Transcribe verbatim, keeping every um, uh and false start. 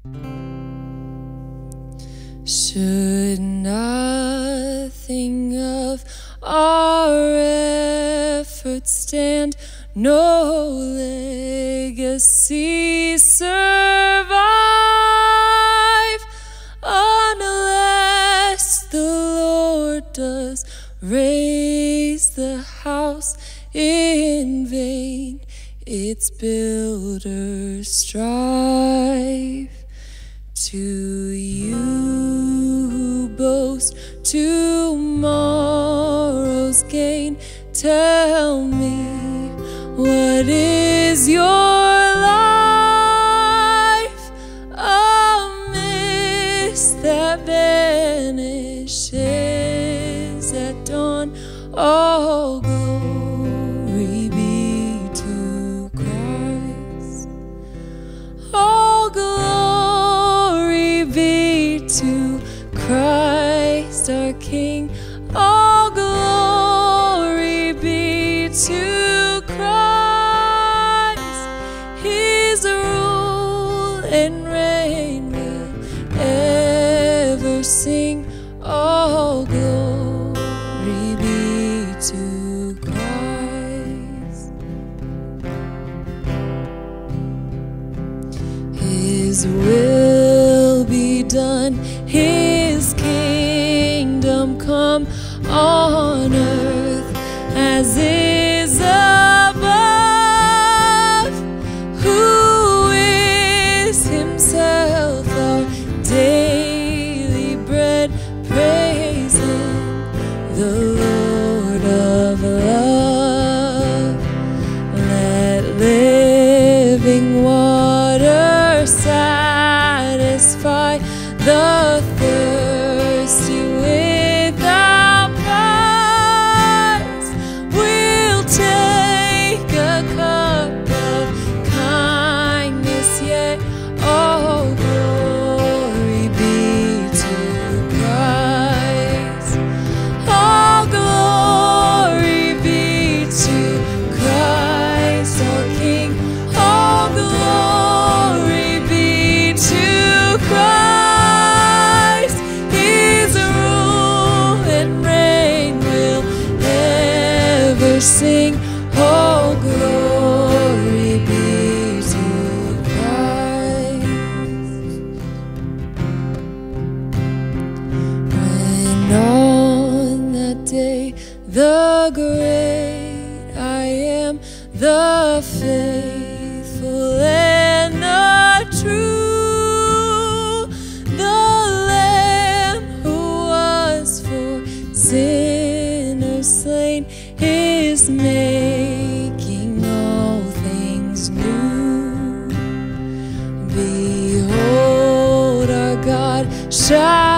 Should nothing of our efforts stand, no legacy survive, unless the Lord does raise the house in vain, its builders strive. To you who boast tomorrow's gain, tell me, what is your life? A mist that vanishes at dawn. All glory be to Christ. All glory be to Christ our King. All glory be to Christ. His rule and reign will ever sing. All glory be to Christ. His will be done, His kingdom come on earth as is above, who is Himself our daily bread. Praise Him, the Lord of love. Let living water satisfy the thirsty without price. We'll take a cup of kindness, yet all glory be to Christ. All glory be to Christ our King. All glory be to Christ. His rule and reign will ever sing. All glory be to Christ. When on that day the great I am, the faithful and the true, the Lamb who was for sinners slain, is making all things new. Behold, our God shall